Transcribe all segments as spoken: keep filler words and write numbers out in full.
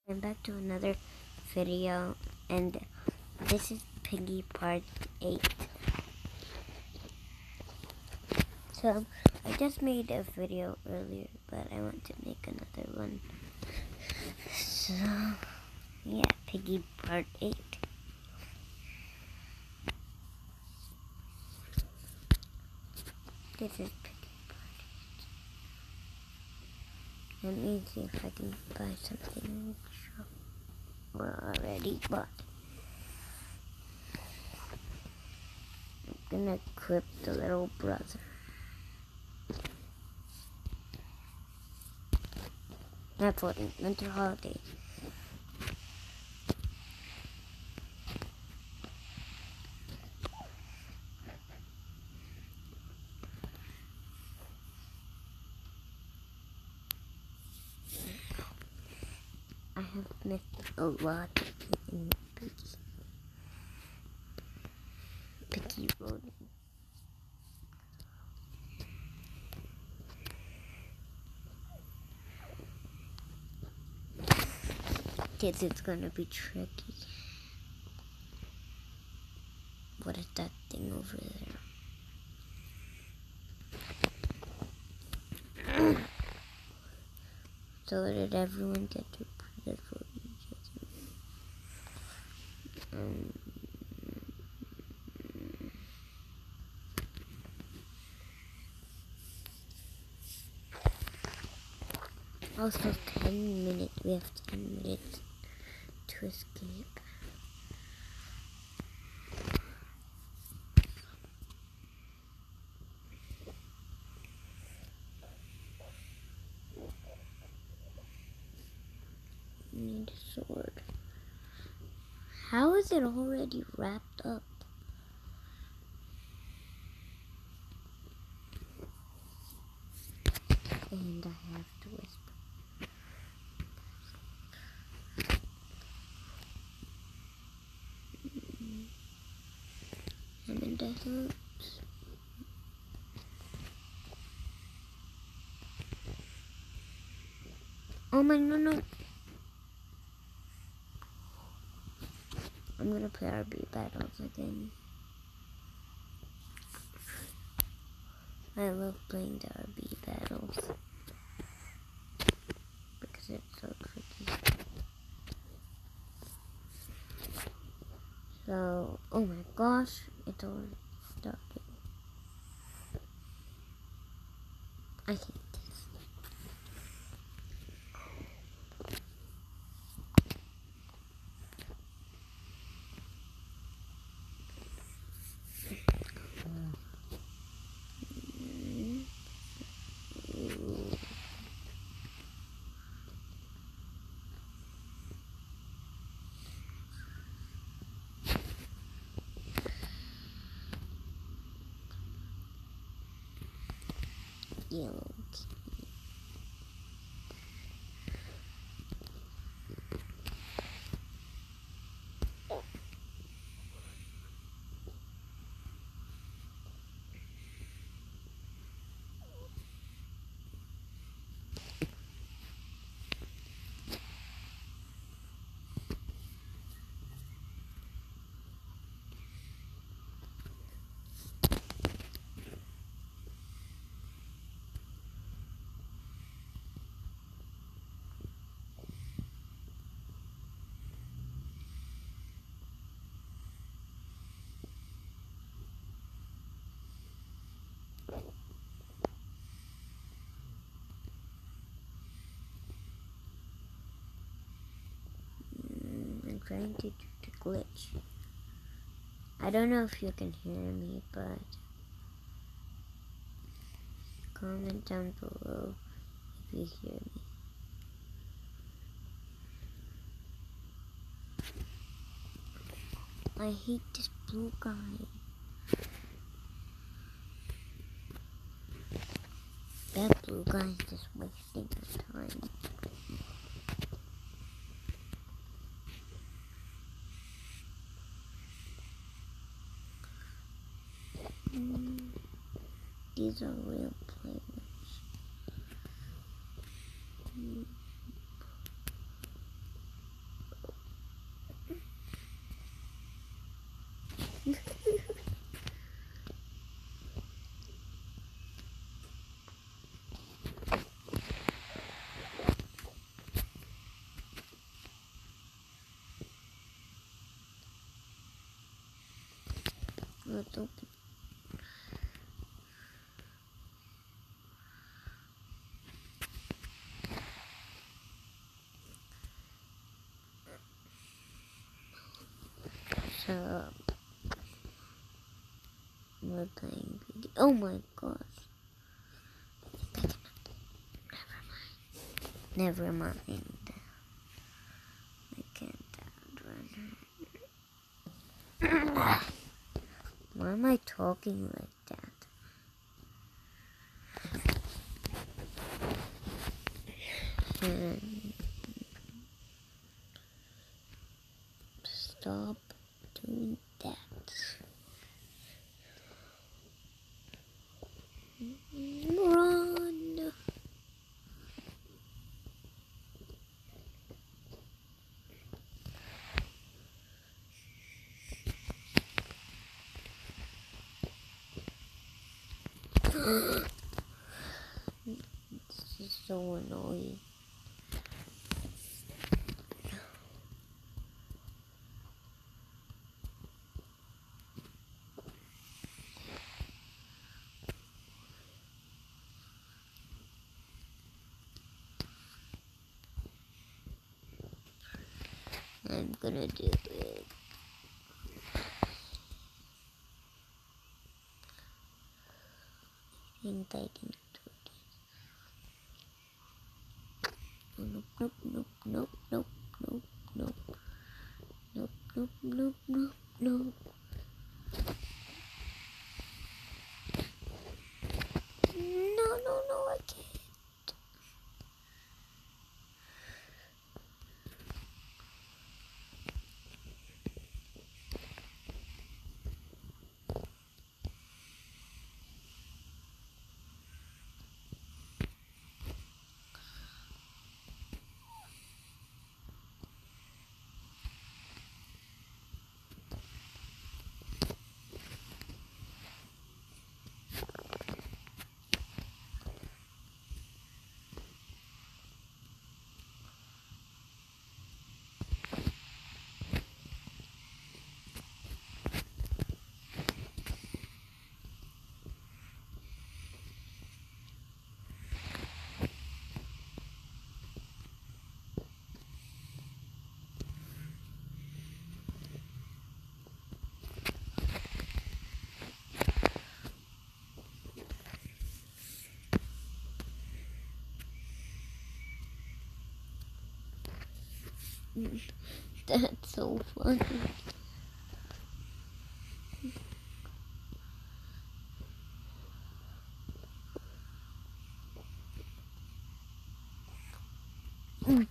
I'm back to another video, and this is Piggy Part eight. So, I just made a video earlier, but I want to make another one. So, yeah, Piggy Part eight. This is Piggy Part eight. Let me see if I can buy something in the shop. Well, already bought. I'm gonna equip the little brother. Not for the winter holiday. I have missed a lot in Piggy. Piggy Road. Kids, it's gonna be tricky. What is that thing over there? So did everyone get to put it for each other? Um, also, ten minutes. We have ten minutes to escape. Need a sword. How is it already wrapped up? And I have to whisper. I'm in the hoops. Oh my, no, no. I'm gonna play R B battles again. I love playing the R B battles because it's so tricky. So, oh my gosh, it's already started. I hate this. Yellow key. I'm trying to do the glitch. I don't know if you can hear me, but comment down below if you hear me. I hate this blue guy. That blue guy is just wasting his time. Mm, these are real players. Mm. Let's open. So we're playing video. Oh my gosh. I think I cannot. Never mind. Never mind. I can't outrun her. Why am I talking like that? And stop doing that. Run. This is so annoying. I'm gonna do it. I think I can do this. Oh, nope, nope, nope, nope, nope, nope, nope, nope, nope, nope, nope, nope. No, no, no, I can't. That's so funny. Mm.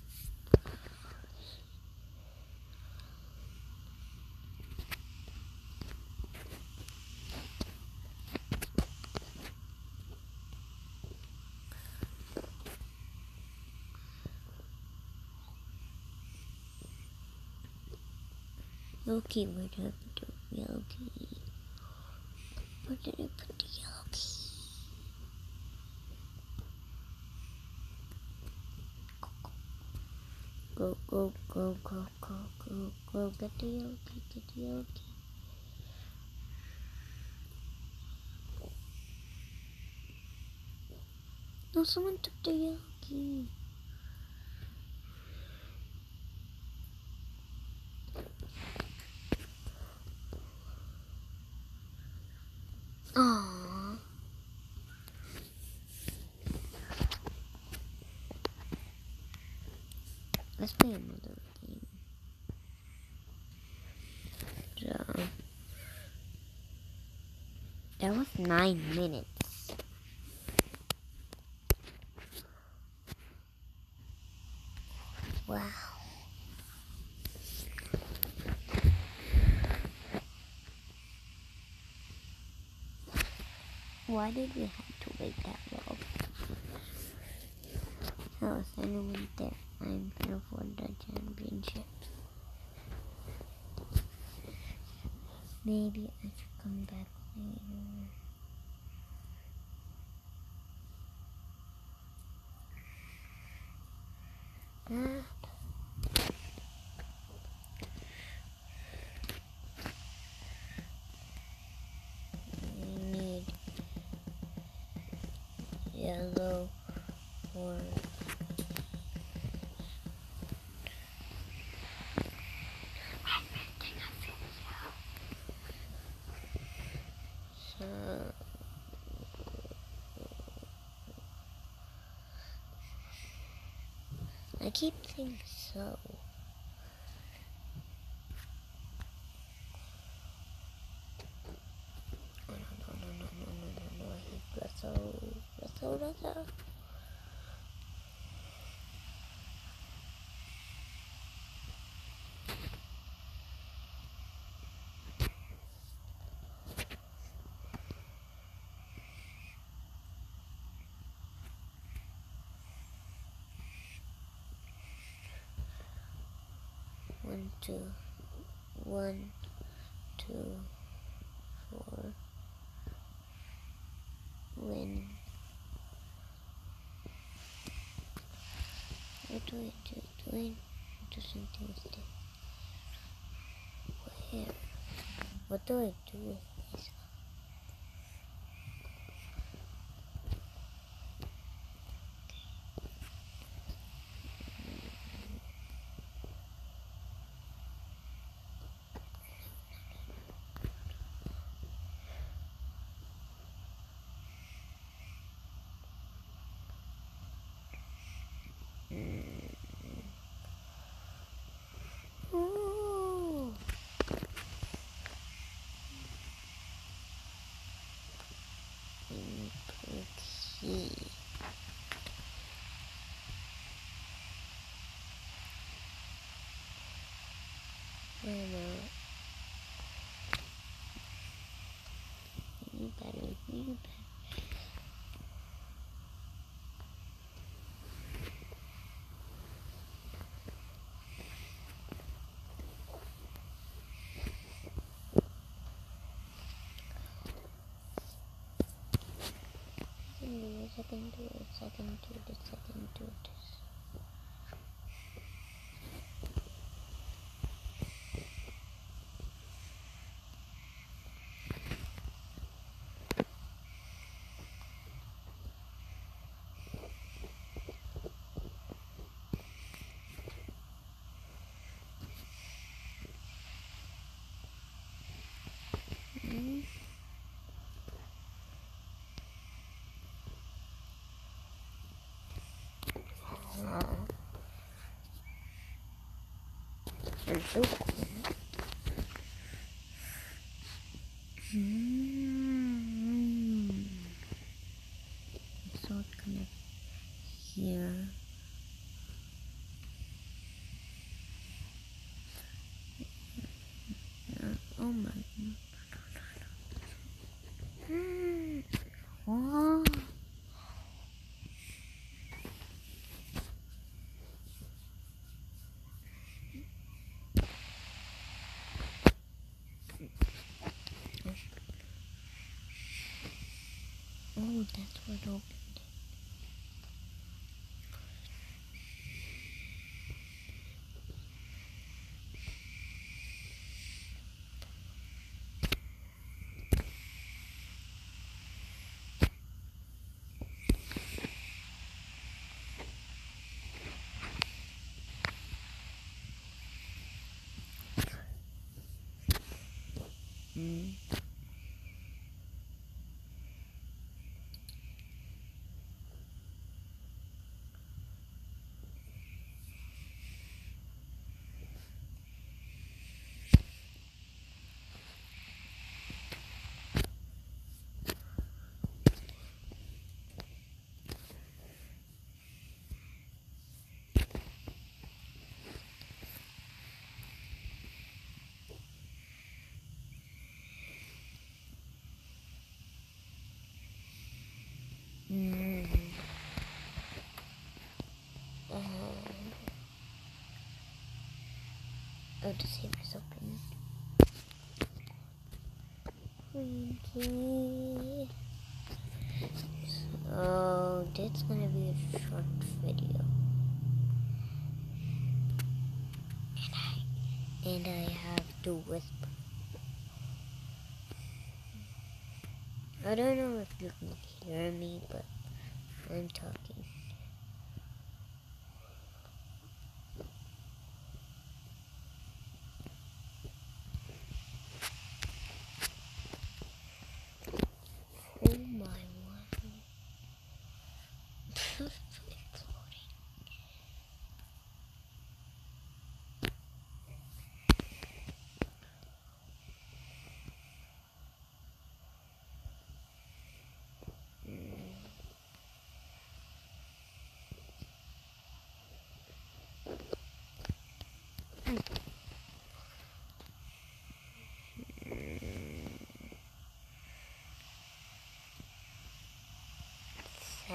Okay, where did I put the yellow key? Where did I put the yellow key? Go, go, go, go, go, go, go, get the yellow key, get the yellow key. No, someone took the yellow key. Aww. Let's play another game. So, that was nine minutes. Wow. Why did we have to wait that long? Oh, Senna went there. I'm here for the championship. Maybe I should come back later. Ah. I keep saying so. Oh, no, no, no, no, no, no, no, no, I hate Russell. Russell, Russell. One, two, one, two, four, win. What do I do? Do I do something with this? Where? What do I do with this? Ooh. Key. I know. You better, you better. I can do this, I can do this, I can do this. Mm-hmm. Wow. That's so cool. Mm-hmm. So it connects here. Uh, oh my. Mm. Wow. Oh, that's what opened it. Mm. Mm. Uh, oh, the saver's open. Green key. So, that's gonna be a short video. And I, and I have to whisper. I don't know if you can hear me, but I'm talking. Oh my word.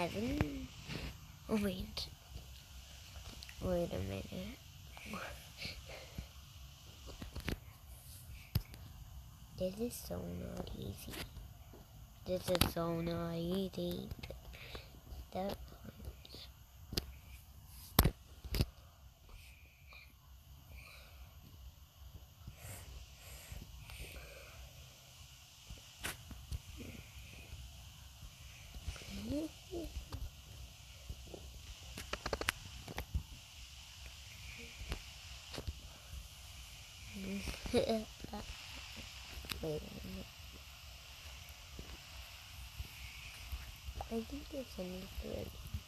heaven. Oh wait. Wait a minute. This is so not easy. This is so not easy. That Wait a minute. I think there's another.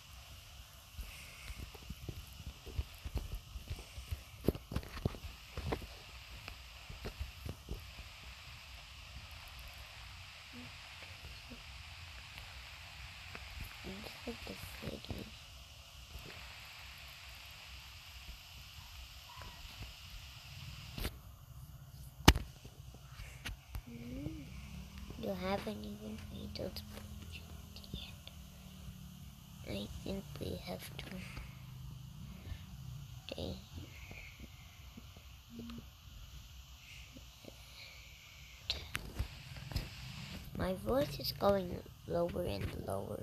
It's like the city. You haven't even made those projects yet. I think we have to. Okay. My voice is going lower and lower.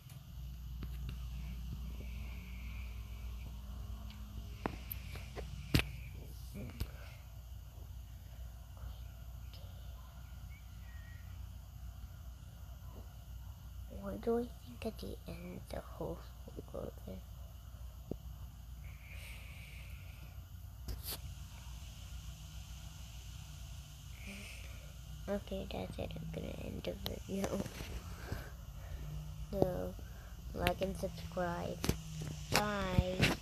Where do I think at the end the host will go there? Okay, that's it. I'm gonna end the video. So, like and subscribe. Bye.